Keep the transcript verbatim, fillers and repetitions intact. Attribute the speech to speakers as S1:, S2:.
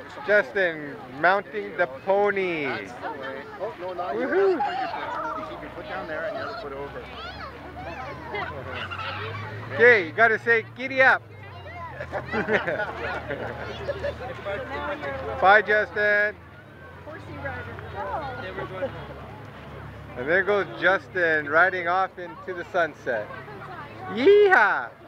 S1: Justin mounting the pony.
S2: That's the way. Oh, no, not you.
S1: Woohoo!
S2: You keep your foot down there and the other foot over.
S1: Okay, you gotta say giddy up. Bye, Justin. And there goes Justin riding off into the sunset. Yeehaw!